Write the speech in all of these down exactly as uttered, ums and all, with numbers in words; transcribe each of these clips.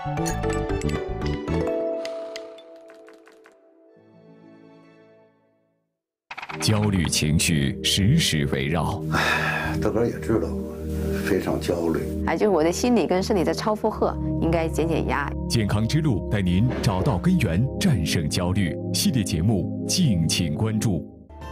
焦虑情绪时时围绕， 唉，自个儿也知道，非常焦虑。 哎，就是我的心理跟身体在超负荷，应该减减压。 健康之路带您找到根源，战胜焦虑。系列节目敬请关注。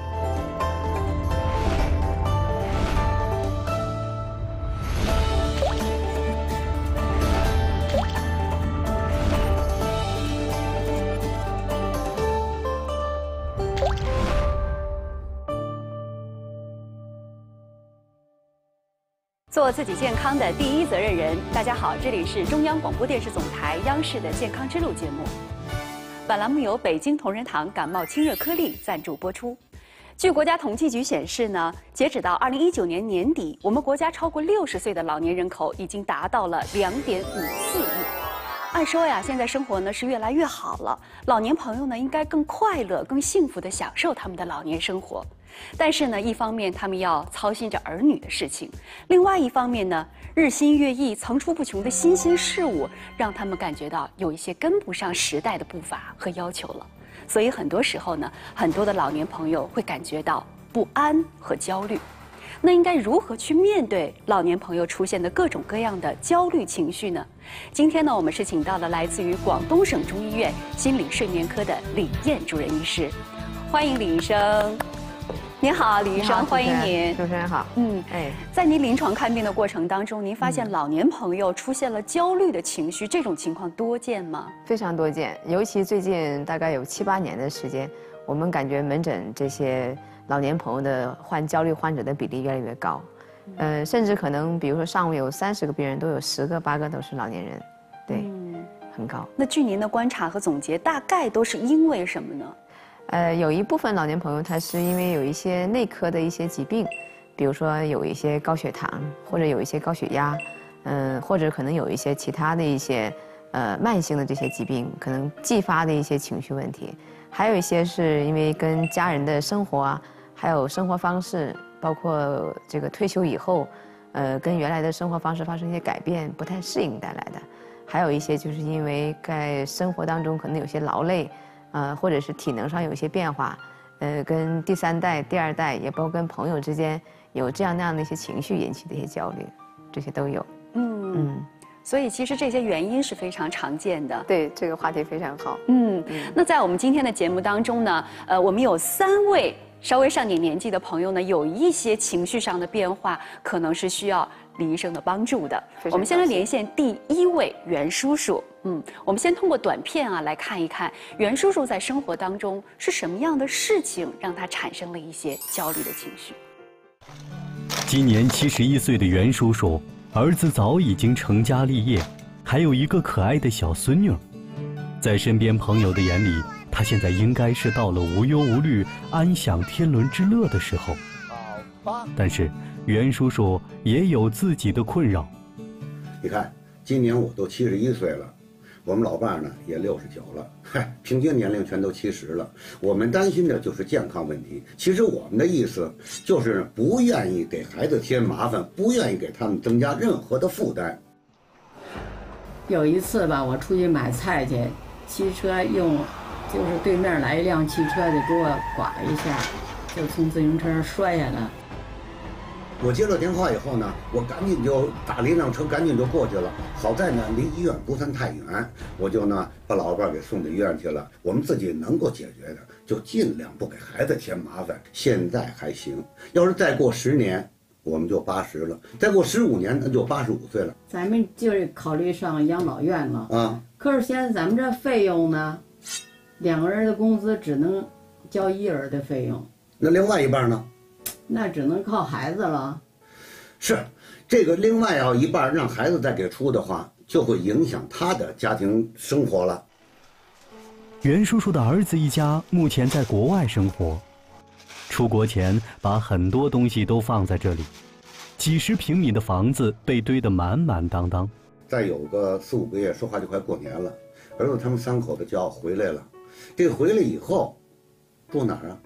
做自己健康的第一责任人。大家好，这里是中央广播电视总台央视的健康之路节目。本栏目由北京同仁堂感冒清热颗粒赞助播出。据国家统计局显示呢，截止到二零一九年年底，我们国家超过六十岁的老年人口已经达到了两点五四亿。按说呀，现在生活呢是越来越好了，老年朋友呢应该更快乐、更幸福地享受他们的老年生活。但是呢，一方面他们要操心着儿女的事情，另外一方面呢，日新月异、层出不穷的新鲜事物，让他们感觉到有一些跟不上时代的步伐和要求了。所以很多时候呢，很多的老年朋友会感觉到不安和焦虑。那应该如何去面对老年朋友出现的各种各样的焦虑情绪呢？今天呢，我们是请到了来自于广东省中医院心理睡眠科的李燕主任医师，欢迎李医生。您好，李医生，欢迎您。 主持人好。 嗯，哎，在您临床看病的过程当中，您发现老年朋友出现了焦虑的情绪，这种情况多见吗？ 非常多见，尤其最近大概有七八年的时间，我们感觉门诊这些老年朋友的患焦虑患者的比例越来越高，呃，甚至可能比如说上午有三十个病人，都有十个八个都是老年人，对，嗯、很高。 那据您的观察和总结，大概都是因为什么呢？ 呃，有一部分老年朋友他是因为有一些内科的一些疾病，比如说有一些高血糖，或者有一些高血压，嗯、呃，或者可能有一些其他的一些呃慢性的这些疾病，可能继发的一些情绪问题，还有一些是因为跟家人的生活啊，还有生活方式，包括这个退休以后，呃，跟原来的生活方式发生一些改变，不太适应带来的，还有一些就是因为在生活当中可能有些劳累。呃，或者是体能上有一些变化，呃，跟第三代、第二代，也包括跟朋友之间有这样那样的一些情绪引起的一些焦虑，这些都有。嗯嗯，所以其实这些原因是非常常见的。 对，这个话题非常好。 嗯，嗯那在我们今天的节目当中呢，呃，我们有三位稍微上点年纪的朋友呢，有一些情绪上的变化，可能是需要李医生的帮助的。我们先来连线第一位袁叔叔。嗯，我们先通过短片啊来看一看袁叔叔在生活当中是什么样的事情让他产生了一些焦虑的情绪。 今年七十一岁的袁叔叔，儿子早已经成家立业，还有一个可爱的小孙女。在身边朋友的眼里，他现在应该是到了无忧无虑、安享天伦之乐的时候。但是袁叔叔也有自己的困扰。 你看，今年我都七十一岁了。我们老伴儿呢也六十九了，嗨，平均年龄全都七十了。我们担心的就是健康问题。其实我们的意思就是不愿意给孩子添麻烦，不愿意给他们增加任何的负担。 有一次吧，我出去买菜去，汽车用，就是对面来一辆汽车就给我剐一下，就从自行车上摔下来。 我接了电话以后呢，我赶紧就打了一辆车，赶紧就过去了。好在呢，离医院不算太远，我就呢把老伴给送到医院去了。我们自己能够解决的，就尽量不给孩子添麻烦。现在还行，要是再过十年，我们就八十了；再过十五年，那就八十五岁了。 咱们就是考虑上养老院了啊。可是现在咱们这费用呢，两个人的工资只能交一人的费用， 那另外一半呢？ 那只能靠孩子了。 是，这个另外要一半让孩子再给出的话，就会影响他的家庭生活了。 袁叔叔的儿子一家目前在国外生活，出国前把很多东西都放在这里，几十平米的房子被堆得满满当当。 再有个四五个月，说话就快过年了，儿子他们三口子就要回来了。这个回来以后，住哪儿啊？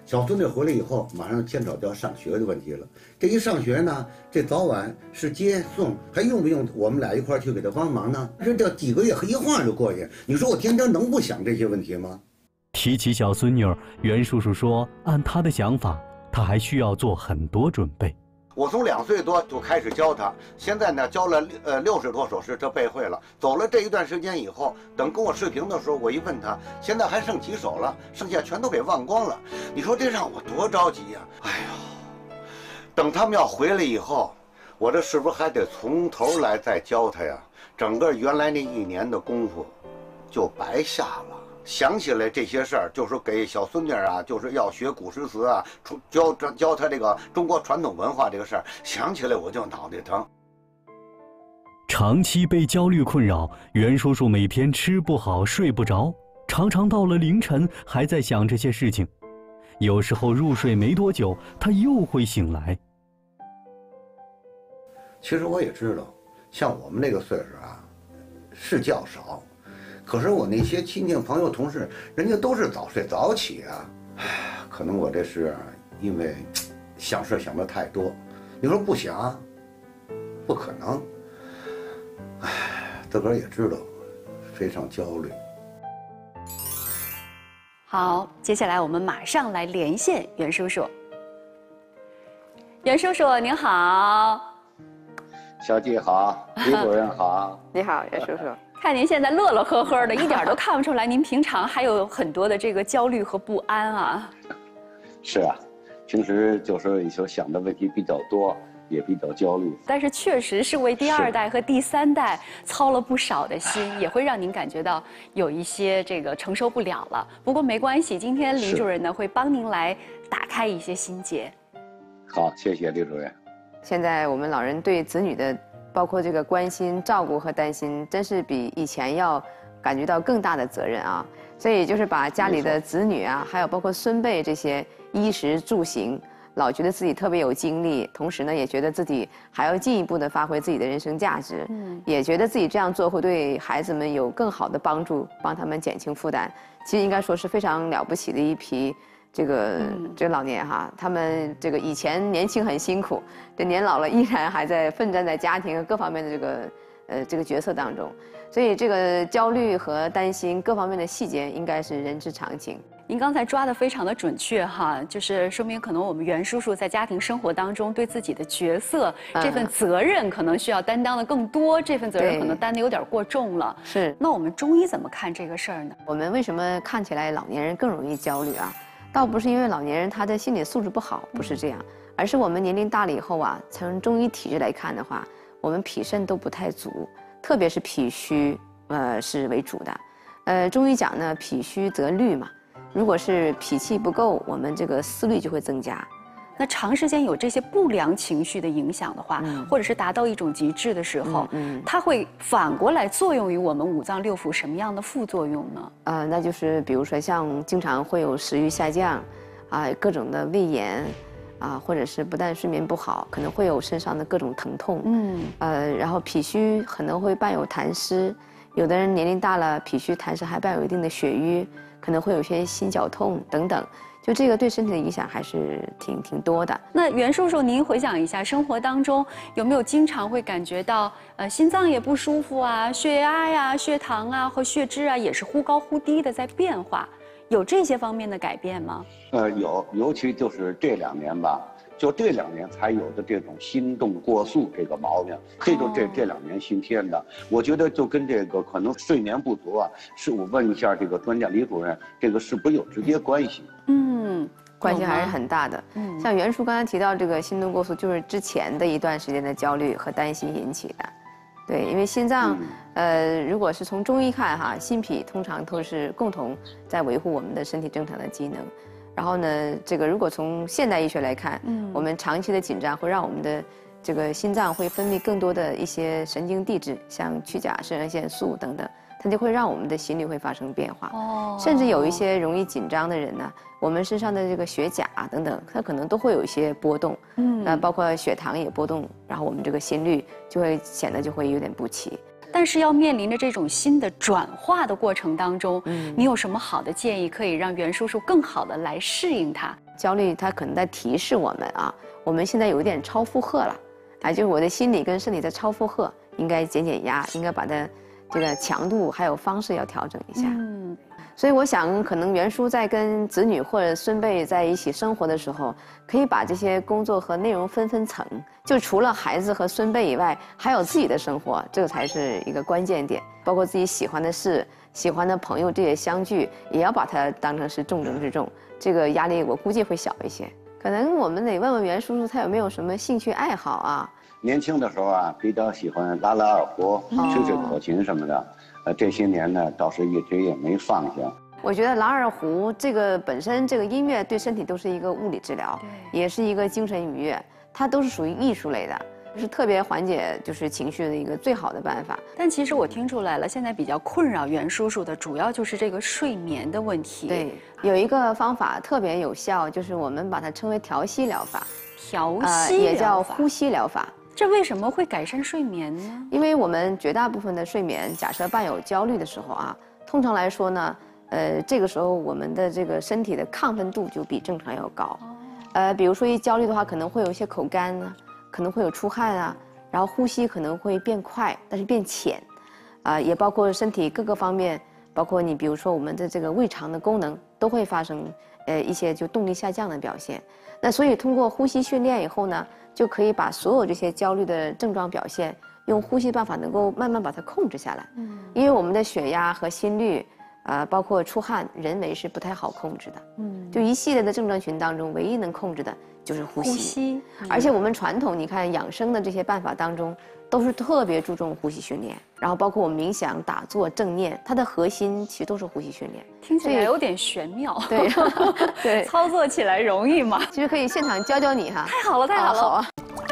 小孙女回来以后，马上牵扯到上学的问题了。这一上学呢，这早晚是接送，还用不用我们俩一块儿去给她帮忙呢？这这几个月一晃就过去，你说我天天能不想这些问题吗？ 提起小孙女儿，袁叔叔说，按他的想法，他还需要做很多准备。 我从两岁多就开始教他，现在呢教了呃六十多首诗，这背会了。走了这一段时间以后，等跟我视频的时候，我一问他，现在还剩几首了？剩下全都给忘光了。你说这让我多着急呀！哎呦，等他们要回来以后，我这是不是还得从头来再教他呀？整个原来那一年的功夫就白下了。想起来这些事儿，就是给小孙女啊，就是要学古诗词啊，教教她这个中国传统文化这个事儿，想起来我就脑袋疼。 长期被焦虑困扰，袁叔叔每天吃不好睡不着，常常到了凌晨还在想这些事情。有时候入睡没多久，他又会醒来。 其实我也知道，像我们那个岁数啊，是觉少。可是我那些亲戚朋友同事，人家都是早睡早起啊。唉，可能我这是因为想事想的太多。你说不想，不可能。唉，自个儿也知道，非常焦虑。 好，接下来我们马上来连线袁叔叔。袁叔叔您好。 小季好，李主任好。 你好，袁叔叔。 看您现在乐乐呵呵的，一点都看不出来您平常还有很多的这个焦虑和不安啊。 是啊，平时就是有时候想的问题比较多，也比较焦虑。 但是确实是为第二代和第三代操了不少的心，也会让您感觉到有一些这个承受不了了。不过没关系，今天李主任呢会帮您来打开一些心结。 好，谢谢李主任。 现在我们老人对子女的包括这个关心、照顾和担心，真是比以前要感觉到更大的责任啊！所以就是把家里的子女啊，还有包括孙辈这些衣食住行，老觉得自己特别有精力，同时呢，也觉得自己还要进一步的发挥自己的人生价值，嗯，也觉得自己这样做会对孩子们有更好的帮助，帮他们减轻负担。其实应该说是非常了不起的一批。这个这个老年哈，他们这个以前年轻很辛苦，这年老了依然还在奋战在家庭各方面的这个呃这个角色当中，所以这个焦虑和担心各方面的细节应该是人之常情。 您刚才抓得非常的准确哈，就是说明可能我们袁叔叔在家庭生活当中对自己的角色、嗯、这份责任可能需要担当的更多，这份责任可能担得有点过重了。 是。 那我们中医怎么看这个事儿呢？ 我们为什么看起来老年人更容易焦虑啊？倒不是因为老年人他的心理素质不好，不是这样，而是我们年龄大了以后啊，从中医体质来看的话，我们脾肾都不太足，特别是脾虚，呃是为主的。呃，中医讲呢，脾虚则虑嘛，如果是脾气不够，我们这个思虑就会增加。 那长时间有这些不良情绪的影响的话，嗯、或者是达到一种极致的时候，嗯嗯、它会反过来作用于我们五脏六腑什么样的副作用呢？ 呃，那就是比如说像经常会有食欲下降，啊、呃，各种的胃炎，啊、呃，或者是不但睡眠不好，可能会有身上的各种疼痛，嗯，呃，然后脾虚可能会伴有痰湿，有的人年龄大了，脾虚痰湿还伴有一定的血瘀，可能会有些心绞痛等等。就这个对身体的影响还是挺挺多的。 那袁叔叔，您回想一下，生活当中有没有经常会感觉到，呃，心脏也不舒服啊，血压呀、血糖啊和血脂啊也是忽高忽低的在变化，有这些方面的改变吗？ 呃，有，尤其就是这两年吧，就这两年才有的这种心动过速这个毛病，这就这这两年新添的。我觉得就跟这个可能睡眠不足啊，是我问一下这个专家李主任，这个是不是有直接关系？ 嗯，关系还是很大的。嗯，像袁叔刚才提到这个心动过速，就是之前的一段时间的焦虑和担心引起的。对，因为心脏，嗯、呃，如果是从中医看哈，心脾通常都是共同在维护我们的身体正常的机能。然后呢，这个如果从现代医学来看，嗯，我们长期的紧张会让我们的这个心脏会分泌更多的一些神经递质，像去甲肾上腺素等等，它就会让我们的心率会发生变化。哦，甚至有一些容易紧张的人呢，我们身上的这个血钾等等，它可能都会有一些波动。嗯，那包括血糖也波动，然后我们这个心率就会显得就会有点不齐。 但是要面临着这种新的转化的过程当中，嗯，你有什么好的建议可以让袁叔叔更好的来适应它？ 焦虑它可能在提示我们啊，我们现在有一点超负荷了，啊，就是我的心理跟身体在超负荷，应该减减压，应该把它这个强度还有方式要调整一下。嗯，所以我想，可能袁叔在跟子女或者孙辈在一起生活的时候，可以把这些工作和内容分分层，就除了孩子和孙辈以外，还有自己的生活，这个才是一个关键点。包括自己喜欢的事、喜欢的朋友这些相聚，也要把它当成是重中之重。这个压力我估计会小一些。可能我们得问问袁叔叔，他有没有什么兴趣爱好啊？ 年轻的时候啊，比较喜欢拉拉二胡、吹吹口琴什么的。呃，这些年呢，倒是一直也没放下。 我觉得拉二胡这个本身，这个音乐对身体都是一个物理治疗，也是一个精神愉悦，它都是属于艺术类的。是特别缓解就是情绪的一个最好的办法。 但其实我听出来了，现在比较困扰袁叔叔的主要就是这个睡眠的问题。 对，有一个方法特别有效，就是我们把它称为调息疗法。 调息疗法、呃、 也叫呼吸疗法。 这为什么会改善睡眠呢？ 因为我们绝大部分的睡眠，假设伴有焦虑的时候啊，通常来说呢，呃，这个时候我们的这个身体的亢奋度就比正常要高。哦、呃，比如说一焦虑的话，可能会有一些口干啊。可能会有出汗啊，然后呼吸可能会变快，但是变浅，啊、呃，也包括身体各个方面，包括你比如说我们的这个胃肠的功能都会发生呃一些就动力下降的表现。那所以通过呼吸训练以后呢，就可以把所有这些焦虑的症状表现，用呼吸办法能够慢慢把它控制下来。嗯，因为我们的血压和心率，呃，包括出汗，人为是不太好控制的。嗯，就一系列的症状群当中，唯一能控制的就是呼吸。呼吸，嗯、而且我们传统你看养生的这些办法当中，都是特别注重呼吸训练，然后包括我们冥想、打坐、正念，它的核心其实都是呼吸训练。 听起来有点玄妙。 对，对， 操作起来容易吗？ 其实可以现场教教你哈。 太好了，太好了。好啊。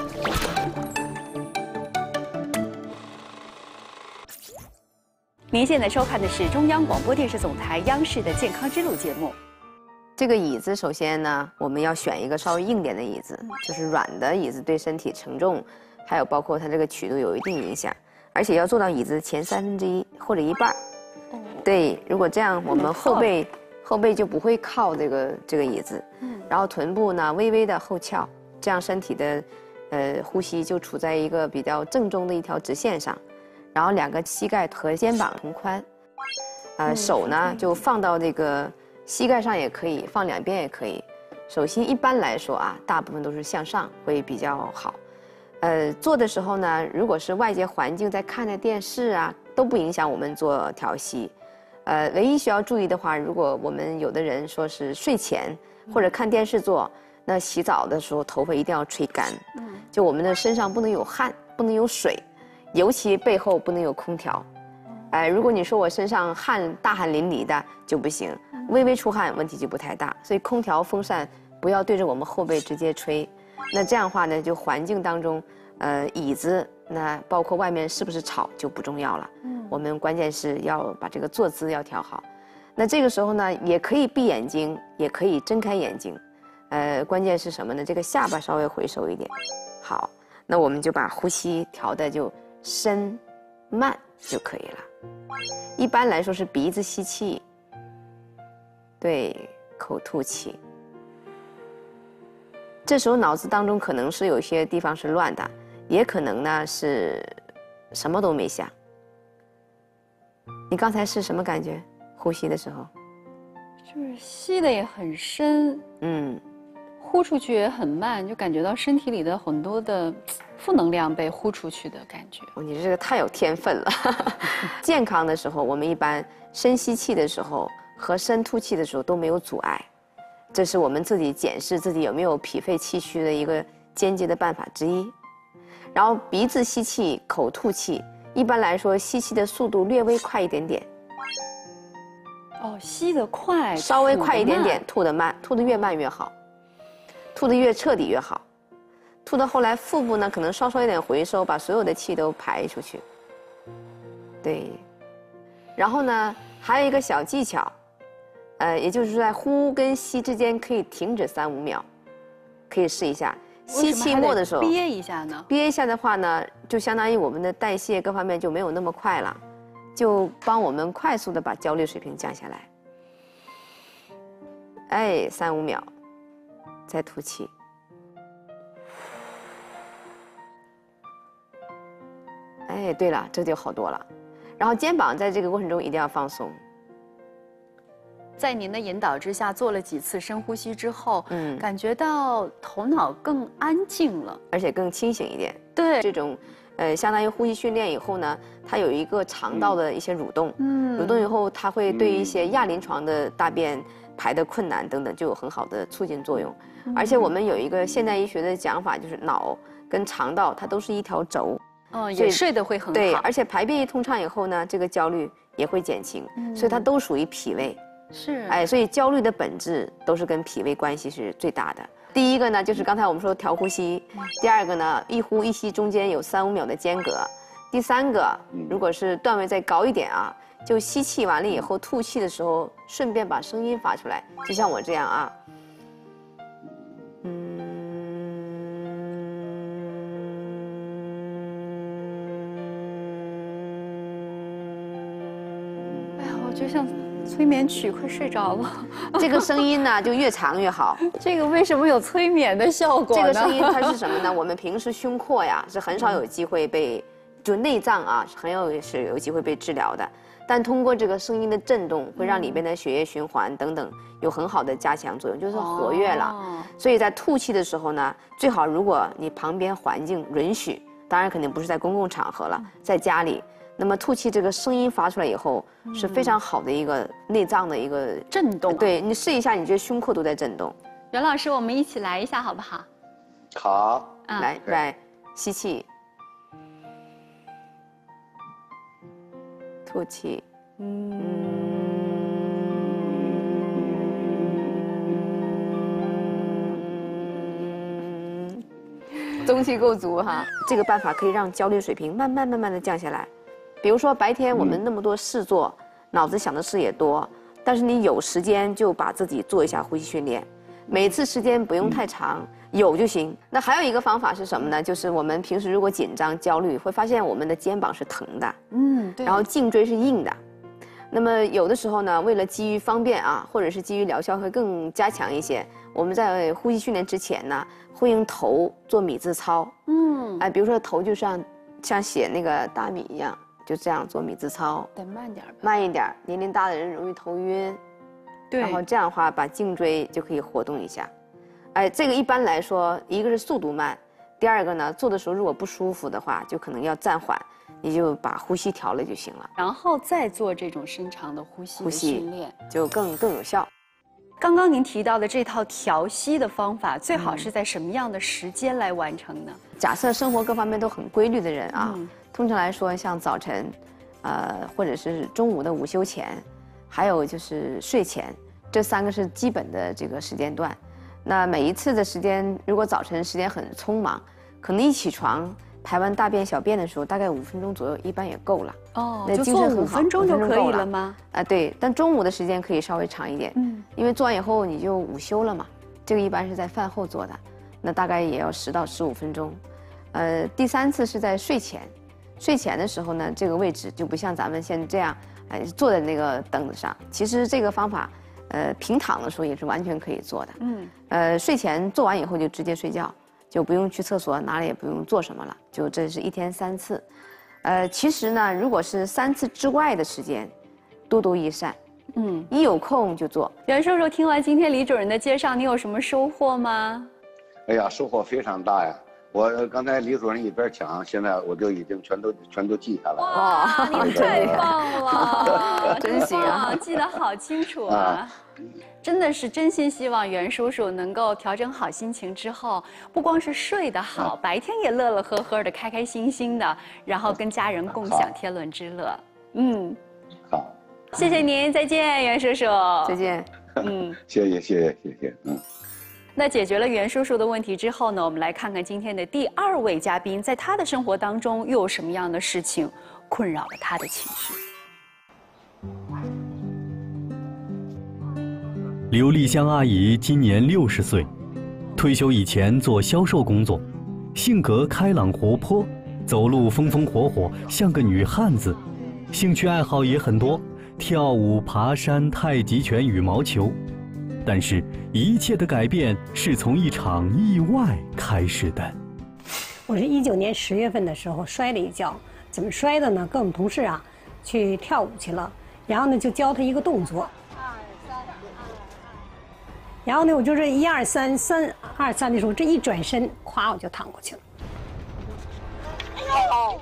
您现在收看的是中央广播电视总台央视的健康之路节目。 这个椅子首先呢，我们要选一个稍微硬点的椅子，就是软的椅子对身体承重，还有包括它这个曲度有一定影响，而且要做到椅子前三分之一或者一半。哦。对，如果这样，我们后背后背就不会靠这个这个椅子，嗯，然后臀部呢微微的后翘，这样身体的，呃，呼吸就处在一个比较正中的一条直线上。然后两个膝盖和肩膀同宽，呃，手呢就放到这个膝盖上也可以，放两边也可以。手心一般来说啊，大部分都是向上会比较好。呃，做的时候呢，如果是外界环境在看的电视啊，都不影响我们做调息。呃，唯一需要注意的话，如果我们有的人说是睡前或者看电视做，那洗澡的时候头发一定要吹干，就我们的身上不能有汗，不能有水。尤其背后不能有空调，哎，如果你说我身上汗大汗淋漓的就不行，微微出汗问题就不太大，所以空调风扇不要对着我们后背直接吹，那这样的话呢，就环境当中，呃，椅子那包括外面是不是吵就不重要了，嗯，我们关键是要把这个坐姿要调好，那这个时候呢，也可以闭眼睛，也可以睁开眼睛，呃，关键是什么呢？这个下巴稍微回收一点，好，那我们就把呼吸调的就。深、慢就可以了。一般来说是鼻子吸气，对，口吐气。这时候脑子当中可能是有些地方是乱的，也可能呢是什么都没想。你刚才是什么感觉？呼吸的时候， 就是吸的也很深，嗯，呼出去也很慢，就感觉到身体里的很多的。负能量被呼出去的感觉， 你这个太有天分了。健康的时候，我们一般深吸气的时候和深吐气的时候都没有阻碍，这是我们自己检视自己有没有脾肺气虚的一个间接的办法之一。然后鼻子吸气，口吐气，一般来说吸气的速度略微快一点点。 哦，吸得快， 稍微快一点点，吐得慢，吐得越慢越好，吐得越彻底越好。吐到后来，腹部呢可能稍稍有点回收，把所有的气都排出去。对，然后呢还有一个小技巧，呃，也就是在呼跟吸之间可以停止三五秒，可以试一下。吸气末的时候憋一下呢？ 憋一下的话呢，就相当于我们的代谢各方面就没有那么快了，就帮我们快速的把焦虑水平降下来。哎，三五秒。 再吐气。哎，对了，这就好多了。然后肩膀在这个过程中一定要放松。 在您的引导之下，做了几次深呼吸之后， 嗯， 感觉到头脑更安静了， 而且更清醒一点。 对， 这种，呃，相当于呼吸训练以后呢，它有一个肠道的一些蠕动， 嗯， 蠕动以后，它会对一些亚临床的大便排的困难等等，就有很好的促进作用。嗯、而且我们有一个现代医学的讲法，就是脑跟肠道它都是一条轴， 哦，也睡得会很好。 对，而且排便一通畅以后呢，这个焦虑也会减轻，嗯、所以它都属于脾胃。 是， 哎，所以焦虑的本质都是跟脾胃关系是最大的。第一个呢，就是刚才我们说调呼吸；第二个呢，一呼一吸中间有三五秒的间隔；第三个，如果是段位再高一点啊，就吸气完了以后吐气的时候，顺便把声音发出来，就像我这样啊，嗯。 哎呀，我就像催眠曲，快睡着了。 这个声音呢，就越长越好。 这个为什么有催眠的效果呢？ 这个声音它是什么呢？我们平时胸廓呀，是很少有机会被，就内脏啊，很有是有机会被治疗的。但通过这个声音的震动，会让里边的血液循环等等有很好的加强作用，就是活跃了。哦、所以在吐气的时候呢，最好如果你旁边环境允许，当然肯定不是在公共场合了，在家里。那么吐气这个声音发出来以后，是非常好的一个内脏的一个震动、啊。 对你试一下，你这胸廓都在震动。 袁老师，我们一起来一下好不好？ 好， 啊、 来来，吸气，吐气，嗯，中气够足哈。这个办法可以让焦虑水平慢慢慢慢的降下来。比如说白天我们那么多事做，嗯、脑子想的事也多，但是你有时间就把自己做一下呼吸训练，每次时间不用太长，嗯、有就行。那还有一个方法是什么呢？就是我们平时如果紧张、焦虑，会发现我们的肩膀是疼的， 嗯，对， 然后颈椎是硬的。那么有的时候呢，为了基于方便啊，或者是基于疗效会更加强一些，我们在呼吸训练之前呢，会用头做米字操，嗯，哎，比如说头就像像写那个大米一样。就这样做米字操， 得慢点吧， 慢一点。年龄大的人容易头晕， 对。 然后这样的话，把颈椎就可以活动一下。哎，这个一般来说，一个是速度慢，第二个呢，做的时候如果不舒服的话，就可能要暂缓，你就把呼吸调了就行了。 然后再做这种深长的呼吸的训练， 就更更有效。 刚刚您提到的这套调息的方法，最好是在什么样的时间来完成呢？ 嗯、假设生活各方面都很规律的人啊。嗯，通常来说，像早晨，呃，或者是中午的午休前，还有就是睡前，这三个是基本的这个时间段。那每一次的时间，如果早晨时间很匆忙，可能一起床排完大便小便的时候，大概五分钟左右，一般也够了。 哦，那就做五分钟就可以了吗？ 啊，对。但中午的时间可以稍微长一点，嗯，因为做完以后你就午休了嘛。这个一般是在饭后做的，那大概也要十到十五分钟。呃，第三次是在睡前。睡前的时候呢，这个位置就不像咱们现在这样，哎，坐在那个凳子上。其实这个方法，呃，平躺的时候也是完全可以做的。嗯。呃，睡前做完以后就直接睡觉，就不用去厕所，哪里也不用做什么了。就这是一天三次。呃，其实呢，如果是三次之外的时间，多多益善。嗯。一有空就做。 袁叔叔，听完今天李主任的介绍，你有什么收获吗？ 哎呀，收获非常大呀！我刚才李主任一边讲，现在我就已经全都全都记下来了。 哇，你太棒了， 真行啊， 记得好清楚啊！真的是真心希望袁叔叔能够调整好心情之后，不光是睡得好，白天也乐乐呵呵的、开开心心的，然后跟家人共享天伦之乐。嗯， 好， 谢谢您，再见，袁叔叔， 再见。 嗯，谢谢谢谢谢谢，嗯。 那解决了袁叔叔的问题之后呢，我们来看看今天的第二位嘉宾，在他的生活当中又有什么样的事情困扰了他的情绪。 刘丽香阿姨今年六十岁，退休以前做销售工作，性格开朗活泼，走路风风火火，像个女汉子，兴趣爱好也很多，跳舞、爬山、太极拳、羽毛球。 但是，一切的改变是从一场意外开始的。 我是一九年十月份的时候摔了一跤，怎么摔的呢？跟我们同事啊，去跳舞去了，然后呢就教他一个动作，然后呢我就是一二三三二三的时候，这一转身，咵我就躺过去了。哎呦！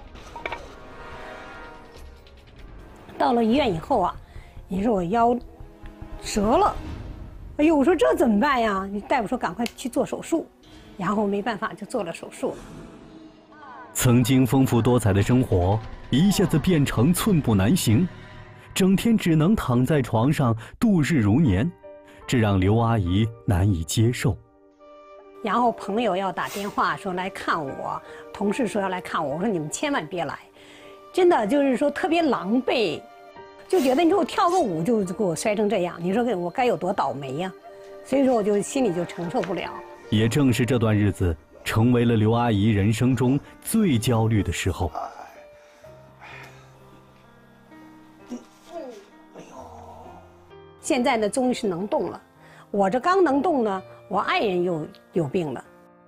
到了医院以后啊，你说我腰折了。哎呦，我说这怎么办呀？大夫说赶快去做手术，然后没办法就做了手术。 曾经丰富多彩的生活一下子变成寸步难行，整天只能躺在床上度日如年，这让刘阿姨难以接受。 然后朋友要打电话说来看我，同事说要来看我，我说你们千万别来，真的就是说特别狼狈。就觉得你说我跳个舞就给我摔成这样，你说我该有多倒霉呀？所以说我就心里就承受不了。 也正是这段日子，成为了刘阿姨人生中最焦虑的时候。 现在呢，终于是能动了。我这刚能动呢，我爱人又有病了。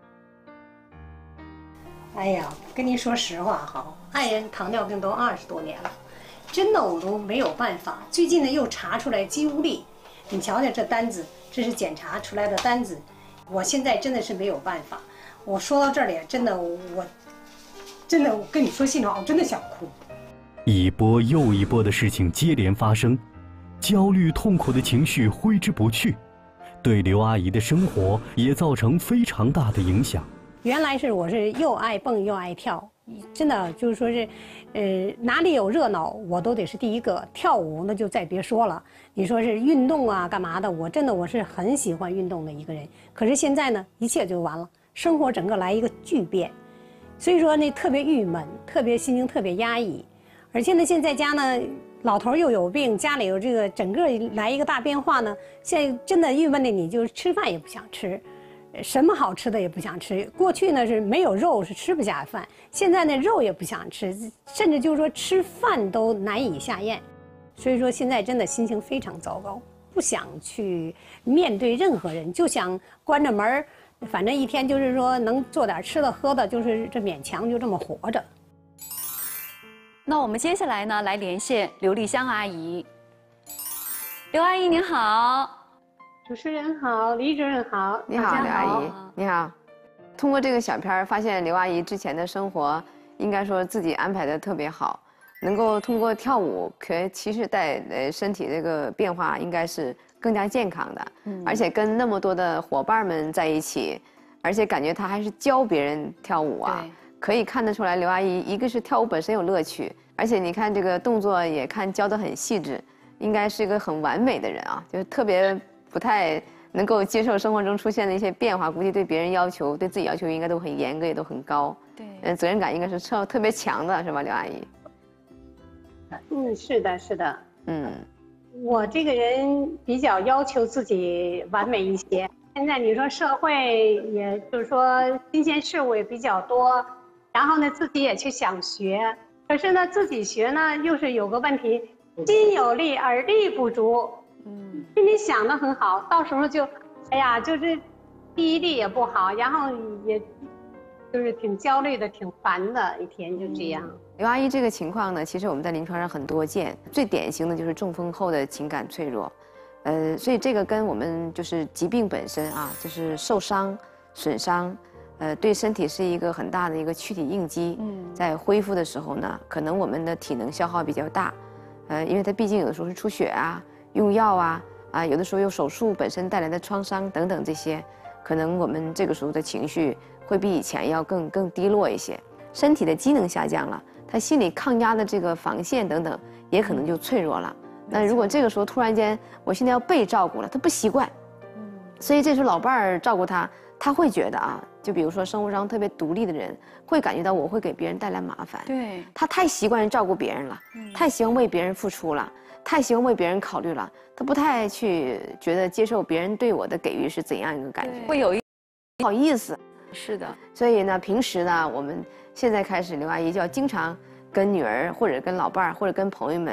哎呀，跟您说实话哈，爱人糖尿病都二十多年了。真的我都没有办法，最近呢又查出来肌无力，你瞧瞧这单子，这是检查出来的单子，我现在真的是没有办法。我说到这里，真的我，真的我跟你说心里话，我真的想哭。 一波又一波的事情接连发生，焦虑痛苦的情绪挥之不去，对刘阿姨的生活也造成非常大的影响。 原来是我是又爱蹦又爱跳。真的就是说是，呃，哪里有热闹我都得是第一个。跳舞那就再别说了，你说是运动啊干嘛的，我真的我是很喜欢运动的一个人。可是现在呢，一切就完了，生活整个来一个巨变，所以说那特别郁闷，特别心情特别压抑。而且呢，现在家呢，老头又有病，家里有这个整个来一个大变化呢，现在真的郁闷的你就是吃饭也不想吃。什么好吃的也不想吃，过去呢是没有肉是吃不下饭，现在呢肉也不想吃，甚至就是说吃饭都难以下咽，所以说现在真的心情非常糟糕，不想去面对任何人，就想关着门，反正一天就是说能做点吃的喝的，就是这勉强就这么活着。 那我们接下来呢来连线刘丽香阿姨。刘阿姨您好。 主持人好，李主任好， 你好，刘阿姨，你好。通过这个小片儿，发现刘阿姨之前的生活，应该说自己安排的特别好，能够通过跳舞，可其实带呃身体这个变化，应该是更加健康的。嗯，而且跟那么多的伙伴们在一起，而且感觉她还是教别人跳舞啊，可以看得出来，刘阿姨一个是跳舞本身有乐趣，而且你看这个动作也看教得很细致，应该是一个很完美的人啊，就是特别。不太能够接受生活中出现的一些变化，估计对别人要求、对自己要求应该都很严格，也都很高。对，嗯，责任感应该是特特别强的，是吧，刘阿姨？ 嗯，是的，是的。 嗯， 我这个人比较要求自己完美一些。现在你说社会，也就是说新鲜事物也比较多，然后呢自己也去想学，可是呢自己学呢又是有个问题，心有力而力不足。嗯，心里想的很好，到时候就，哎呀，就是记忆力也不好，然后也，就是挺焦虑的，挺烦的，一天就这样。 刘阿姨这个情况呢，其实我们在临床上很多见，最典型的就是中风后的情感脆弱，呃，所以这个跟我们就是疾病本身啊，就是受伤、损伤，呃，对身体是一个很大的一个躯体应激。嗯，在恢复的时候呢，可能我们的体能消耗比较大，呃，因为它毕竟有的时候是出血啊。用药啊啊，有的时候有手术本身带来的创伤等等这些，可能我们这个时候的情绪会比以前要更更低落一些，身体的机能下降了，他心理抗压的这个防线等等也可能就脆弱了。那如果这个时候突然间我现在要被照顾了，他不习惯，所以这时候老伴儿照顾他，他会觉得啊，就比如说生活上特别独立的人，会感觉到我会给别人带来麻烦。对，他太习惯照顾别人了，太喜欢为别人付出了。太喜欢为别人考虑了，他不太去觉得接受别人对我的给予是怎样一个感觉，会有一不好意思。是的，所以呢，平时呢，我们现在开始，刘阿姨就要经常跟女儿或者跟老伴儿或者跟朋友们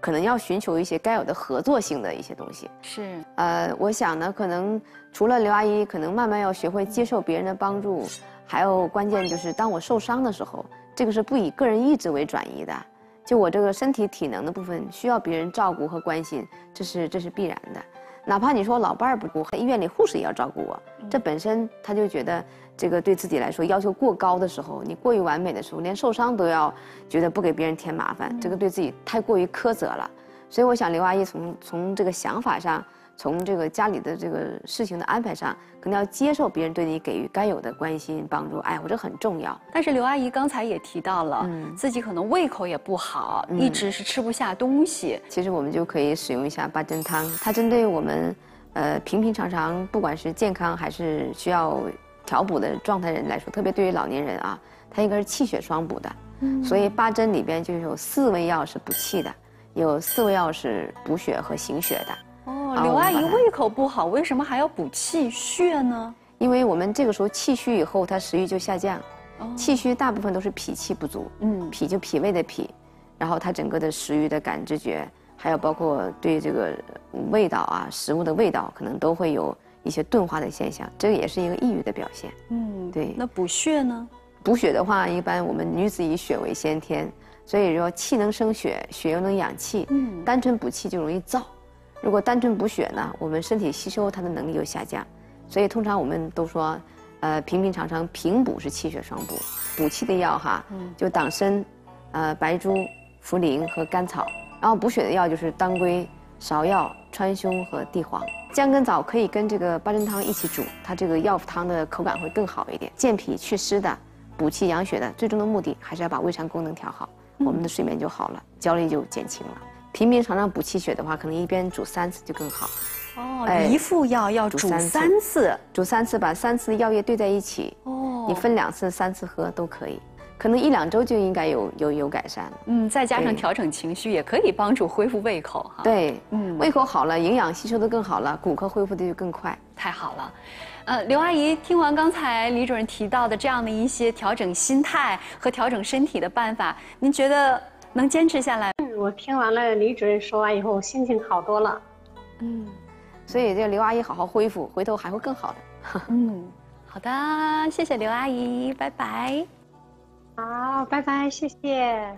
可能要寻求一些该有的合作性的一些东西。 是， 呃，我想呢，可能除了刘阿姨，可能慢慢要学会接受别人的帮助，还有关键就是当我受伤的时候，这个是不以个人意志为转移的。就我这个身体体能的部分需要别人照顾和关心，这是这是必然的。哪怕你说老伴儿不顾，医院里护士也要照顾我，这本身他就觉得这个对自己来说要求过高的时候，你过于完美的时候，连受伤都要觉得不给别人添麻烦，这个对自己太过于苛责了。所以我想刘阿姨从从这个想法上，从这个家里的这个事情的安排上，可能要接受别人对你给予该有的关心帮助，哎，我这很重要。 但是刘阿姨刚才也提到了，嗯、自己可能胃口也不好，嗯、一直是吃不下东西。 其实我们就可以使用一下八珍汤，它针对我们呃平平常常不管是健康还是需要调补的状态人来说，特别对于老年人啊，它应该是气血双补的。嗯、所以八珍里边就有四味药是补气的，有四味药是补血和行血的。 哦，刘阿姨胃口不好，为什么还要补气血呢？ 因为我们这个时候气虚以后，它食欲就下降。哦、气虚大部分都是脾气不足，嗯，脾就脾胃的脾，然后它整个的食欲的感知觉，还有包括对这个味道啊，食物的味道，可能都会有一些钝化的现象，这个也是一个抑郁的表现。嗯，对。 那补血呢？ 补血的话，一般我们女子以血为先天，所以说气能生血，血又能养气，嗯，单纯补气就容易燥。如果单纯补血呢，我们身体吸收它的能力就下降，所以通常我们都说，呃，平平常常平补是气血双补，补气的药哈，嗯、就党参、呃白术、茯苓和甘草，然后补血的药就是当归、芍药、川芎和地黄。姜跟枣可以跟这个八珍汤一起煮，它这个药汤的口感会更好一点。健脾祛湿的、补气养血的，最终的目的还是要把胃肠功能调好，嗯、我们的睡眠就好了，焦虑就减轻了。平平常常补气血的话，可能一边煮三次就更好。 哦，哎、一副药要煮三次，三次煮三次，把三次药液兑在一起。哦，你分两次、三次喝都可以，可能一两周就应该有有有改善了。 嗯，再加上调整情绪，也可以帮助恢复胃口哈。 对，嗯，胃口好了，营养吸收的更好了，骨骼恢复的就更快。 太好了。呃，刘阿姨，听完刚才李主任提到的这样的一些调整心态和调整身体的办法，您觉得能坚持下来？ 我听完了李主任说完以后，心情好多了。 嗯，所以这刘阿姨好好恢复，回头还会更好的。 嗯，好的，谢谢刘阿姨，拜拜。 好，拜拜，谢谢。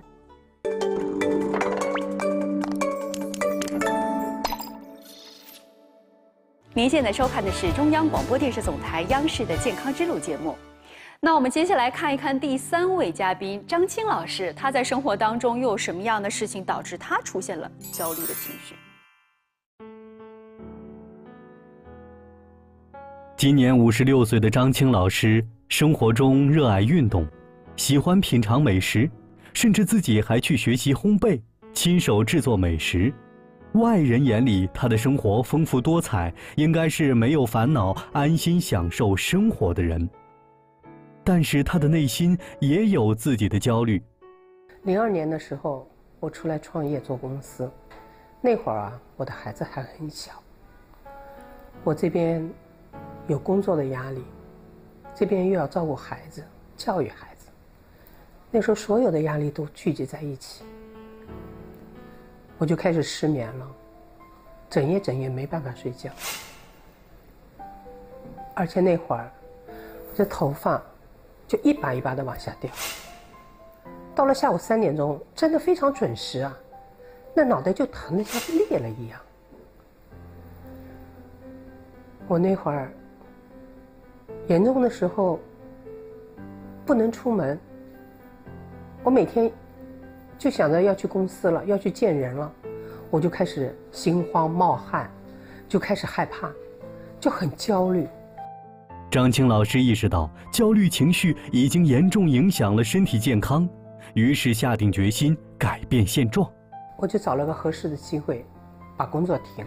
您现在收看的是中央广播电视总台央视的健康之路节目。那我们接下来看一看第三位嘉宾张青老师，他在生活当中又有什么样的事情导致他出现了焦虑的情绪？ 今年五十六岁的张青老师，生活中热爱运动，喜欢品尝美食，甚至自己还去学习烘焙，亲手制作美食。外人眼里，他的生活丰富多彩，应该是没有烦恼、安心享受生活的人。但是他的内心也有自己的焦虑。 零二年的时候，我出来创业做公司，那会儿啊，我的孩子还很小，我这边有工作的压力，这边又要照顾孩子、教育孩子，那时候所有的压力都聚集在一起，我就开始失眠了，整夜整夜没办法睡觉，而且那会儿我这头发就一把一把的往下掉，到了下午三点钟，真的非常准时啊，那脑袋就疼得像裂了一样。我那会儿严重的时候不能出门，我每天就想着要去公司了，要去见人了，我就开始心慌冒汗，就开始害怕，就很焦虑。 张青老师意识到焦虑情绪已经严重影响了身体健康，于是下定决心改变现状。 我就找了个合适的机会，把工作停了。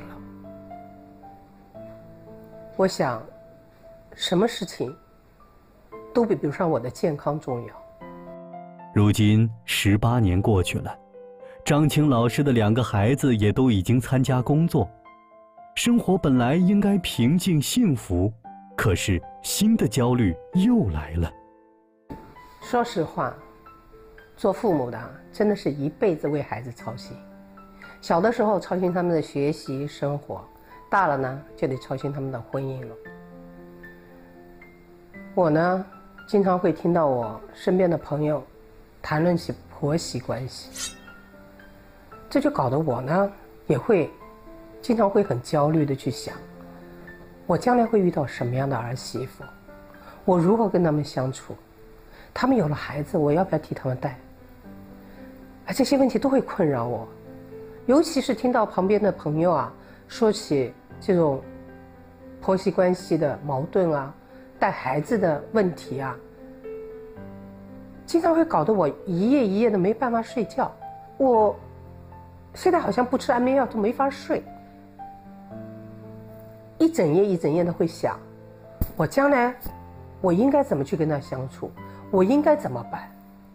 我想，什么事情都比不上我的健康重要。 如今十八年过去了，张青老师的两个孩子也都已经参加工作，生活本来应该平静幸福，可是新的焦虑又来了。 说实话，做父母的真的是一辈子为孩子操心， 小的时候操心他们的学习生活，大了呢就得操心他们的婚姻了。我呢，经常会听到我身边的朋友谈论起婆媳关系，这就搞得我呢也会经常会很焦虑的去想，我将来会遇到什么样的儿媳妇，我如何跟他们相处，他们有了孩子，我要不要替他们带？啊，这些问题都会困扰我，尤其是听到旁边的朋友啊说起这种婆媳关系的矛盾啊，带孩子的问题啊，经常会搞得我一夜一夜的没办法睡觉。我现在好像不吃安眠药都没法睡，一整夜一整夜的会想，我将来我应该怎么去跟他相处，我应该怎么办？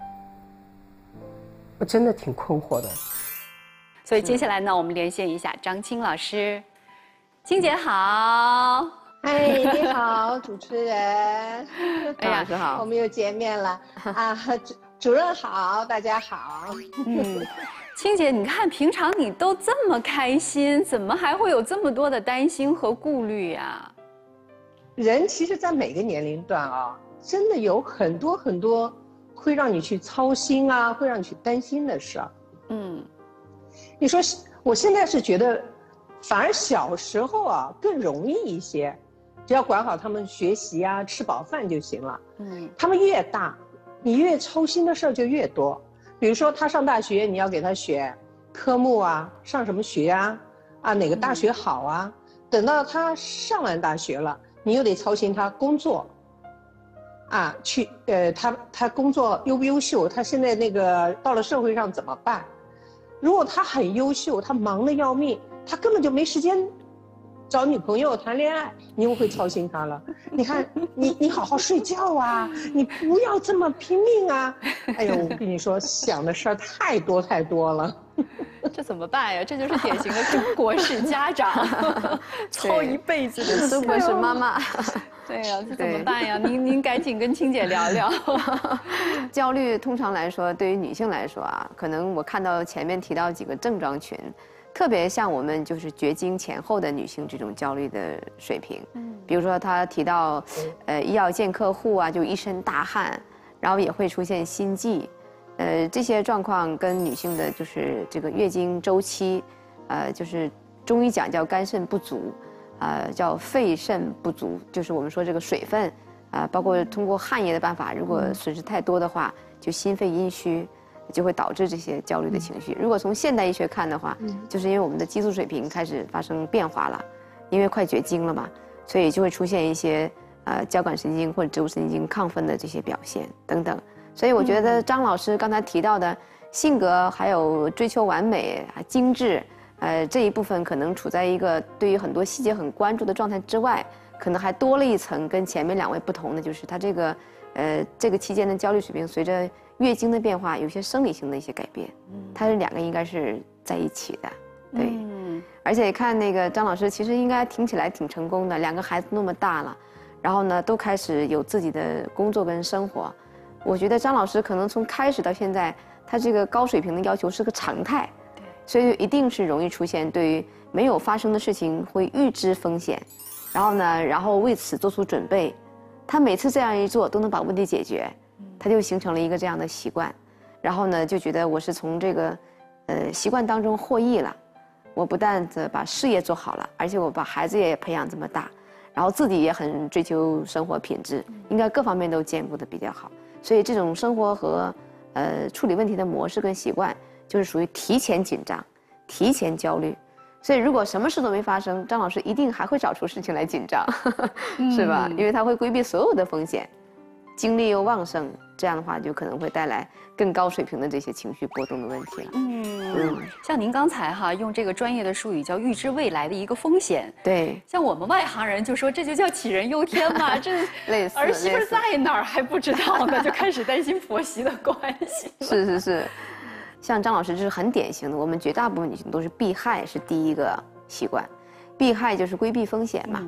我真的挺困惑的。 所以接下来呢，我们连线一下张青老师。青姐好。 嗨，你好，主持人。 哎呀，好， 我们又见面了啊！主主任好，大家好。 嗯，青姐，你看平常你都这么开心，怎么还会有这么多的担心和顾虑呀？ 人其实，在每个年龄段啊，真的有很多很多会让你去操心啊，会让你去担心的事儿。嗯，你说，我现在是觉得，反而小时候啊更容易一些。只要管好他们学习啊，吃饱饭就行了。嗯，他们越大，你越操心的事儿就越多。比如说他上大学，你要给他选科目啊，上什么学啊，啊哪个大学好啊。嗯、等到他上完大学了，你又得操心他工作，啊去呃他他工作优不优秀，他现在那个到了社会上怎么办？如果他很优秀，他忙得要命，他根本就没时间找女朋友谈恋爱，你又会操心他了。你看，你你好好睡觉啊，你不要这么拼命啊！哎呦，我跟你说，想的事儿太多太多了。 这怎么办呀？这就是典型的中国式家长，操一辈子的中国式妈妈。 对呀、啊，这怎么办呀？您您赶紧跟青姐聊聊。 焦虑通常来说，对于女性来说啊，可能我看到前面提到几个症状群。特别像我们就是绝经前后的女性这种焦虑的水平，嗯，比如说她提到，呃，医药见客户啊，就一身大汗，然后也会出现心悸，呃，这些状况跟女性的就是这个月经周期，呃，就是中医讲叫肝肾不足，呃，叫肺肾不足，就是我们说这个水分，啊、呃，包括通过汗液的办法，如果损失太多的话，就心肺阴虚。就会导致这些焦虑的情绪。如果从现代医学看的话，就是因为我们的激素水平开始发生变化了，因为快绝经了嘛，所以就会出现一些呃交感神经或者植物神经亢奋的这些表现等等。所以我觉得张老师刚才提到的性格还有追求完美、精致，呃这一部分可能处在一个对于很多细节很关注的状态之外，可能还多了一层跟前面两位不同的，就是他这个呃这个期间的焦虑水平随着月经的变化，有些生理性的一些改变，它是两个应该是在一起的，对。嗯、而且看那个张老师，其实应该听起来挺成功的，两个孩子那么大了，然后呢都开始有自己的工作跟生活。我觉得张老师可能从开始到现在，他这个高水平的要求是个常态，对，所以一定是容易出现对于没有发生的事情会预知风险，然后呢，然后为此做出准备。他每次这样一做，都能把问题解决。他就形成了一个这样的习惯，然后呢，就觉得我是从这个，呃，习惯当中获益了。我不但的把事业做好了，而且我把孩子也培养这么大，然后自己也很追求生活品质，应该各方面都兼顾的比较好。所以这种生活和呃处理问题的模式跟习惯，就是属于提前紧张、提前焦虑。所以如果什么事都没发生，张老师一定还会找出事情来紧张，是吧？因为他会规避所有的风险。精力又旺盛，这样的话就可能会带来更高水平的这些情绪波动的问题了。 嗯嗯，像您刚才哈用这个专业的术语叫预知未来的一个风险。 对， 像我们外行人就说这就叫杞人忧天嘛，这类似儿媳妇在哪儿还不知道呢，就开始担心婆媳的关系。 是是是，像张老师这是很典型的，我们绝大部分女性都是避害是第一个习惯，避害就是规避风险嘛。嗯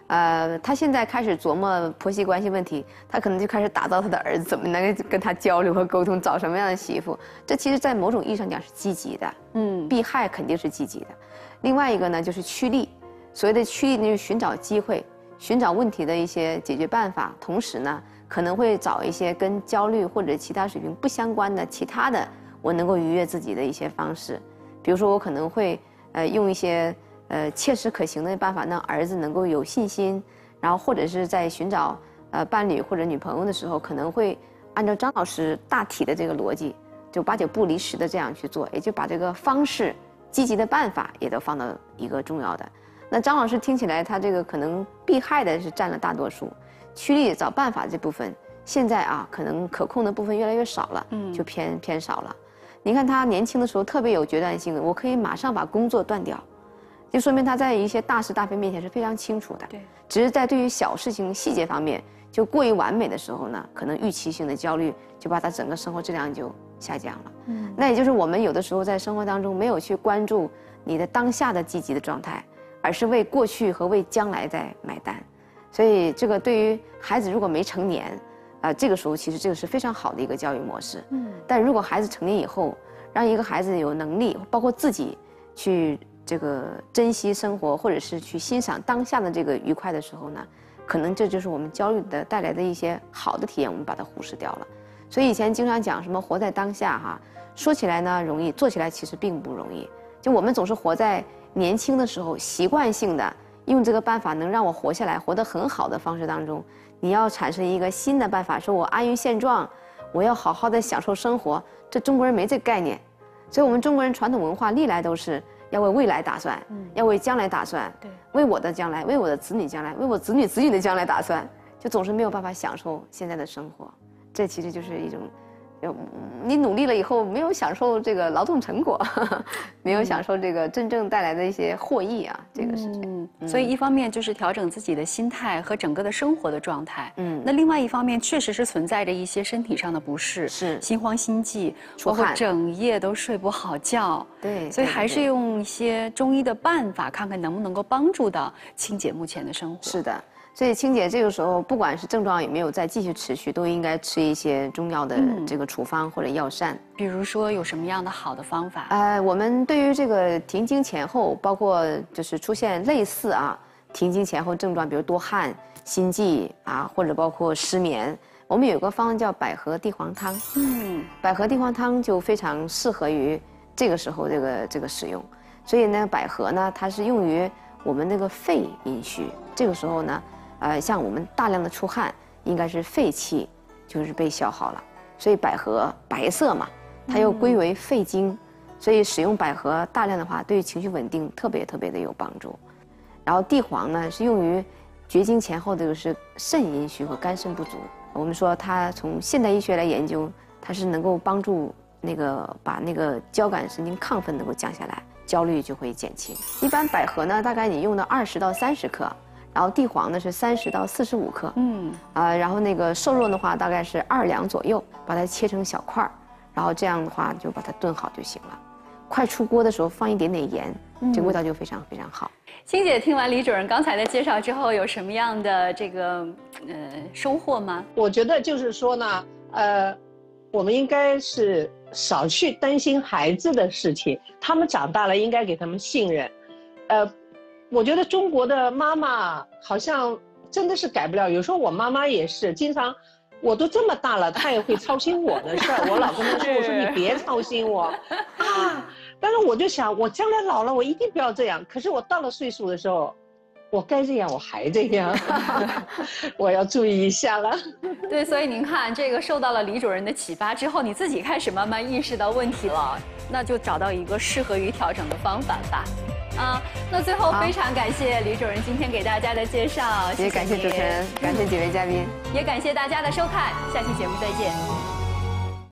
呃，他现在开始琢磨婆媳关系问题，他可能就开始打造他的儿子怎么能跟他交流和沟通，找什么样的媳妇。这其实，在某种意义上讲是积极的，嗯，避害肯定是积极的。另外一个呢，就是趋利，所谓的趋利呢，就是寻找机会，寻找问题的一些解决办法，同时呢，可能会找一些跟焦虑或者其他水平不相关的其他的我能够愉悦自己的一些方式，比如说我可能会呃用一些。呃，切实可行的办法，让儿子能够有信心，然后或者是在寻找呃伴侣或者女朋友的时候，可能会按照张老师大体的这个逻辑，就八九不离十的这样去做，也就把这个方式、积极的办法也都放到一个重要的。那张老师听起来，他这个可能避害的是占了大多数，趋利找办法这部分，现在啊可能可控的部分越来越少了，嗯，就偏偏少了。你看他年轻的时候特别有决断性的，我可以马上把工作断掉。就说明他在一些大是大非面前是非常清楚的，对，只是在对于小事情细节方面就过于完美的时候呢，可能预期性的焦虑就把他整个生活质量就下降了。嗯，那也就是我们有的时候在生活当中没有去关注你的当下的积极的状态，而是为过去和为将来在买单。所以这个对于孩子如果没成年，啊、呃，这个时候其实这个是非常好的一个教育模式。嗯，但如果孩子成年以后，让一个孩子有能力，包括自己去。这个珍惜生活，或者是去欣赏当下的这个愉快的时候呢，可能这就是我们焦虑的带来的一些好的体验，我们把它忽视掉了。所以以前经常讲什么活在当下哈，说起来呢容易，做起来其实并不容易。就我们总是活在年轻的时候，习惯性的用这个办法能让我活下来，活得很好的方式当中，你要产生一个新的办法，说我安于现状，我要好好的享受生活，这中国人没这概念。所以我们中国人传统文化历来都是。要为未来打算，嗯、要为将来打算，对，为我的将来，为我的子女将来，为我子女子女的将来打算，就总是没有办法享受现在的生活。这其实就是一种，你努力了以后没有享受这个劳动成果，呵呵没有享受这个真正带来的一些获益啊，这个是这样。 嗯，所以一方面就是调整自己的心态和整个的生活的状态，嗯，那另外一方面确实是存在着一些身体上的不适，是心慌心悸，包括整夜都睡不好觉，对，所以还是用一些中医的办法，看看能不能够帮助到清姐目前的生活。 是的。所以清姐这个时候，不管是症状有没有再继续持续，都应该吃一些中药的这个处方或者药膳。嗯、 比如说有什么样的好的方法？ 呃，我们对于这个停经前后，包括就是出现类似啊停经前后症状，比如多汗、心悸啊，或者包括失眠，我们有个方叫百合地黄汤。嗯，百合地黄汤就非常适合于这个时候这个这个使用。所以呢，百合呢，它是用于我们那个肺阴虚，这个时候呢。呃，像我们大量的出汗，应该是肺气就是被消耗了，所以百合白色嘛，它又归为肺经，嗯、所以使用百合大量的话，对于情绪稳定特别特别的有帮助。然后地黄呢，是用于绝经前后的就是肾阴虚和肝肾不足。我们说它从现代医学来研究，它是能够帮助那个把那个交感神经亢奋能够降下来，焦虑就会减轻。一般百合呢，大概你用到二十到三十克。然后地黄呢是三十到四十五克，嗯，啊、呃，然后那个瘦肉的话大概是二两左右，把它切成小块儿，然后这样的话就把它炖好就行了。快出锅的时候放一点点盐，嗯、这个味道就非常非常好。 欣姐听完李主任刚才的介绍之后，有什么样的这个呃收获吗？ 我觉得就是说呢，呃，我们应该是少去担心孩子的事情，他们长大了应该给他们信任，呃。我觉得中国的妈妈好像真的是改不了，有时候我妈妈也是经常，我都这么大了，她也会操心我的事儿。我老跟她说，我说你别操心我啊。但是我就想，我将来老了，我一定不要这样。可是我到了岁数的时候，我该这样我还这样，我要注意一下了。 对，所以您看，这个受到了李主任的启发之后，你自己开始慢慢意识到问题了，那就找到一个适合于调整的方法吧。啊，那最后非常感谢李主任今天给大家的介绍， 也感谢主持人，感谢几位嘉宾， 也感谢大家的收看，下期节目再见。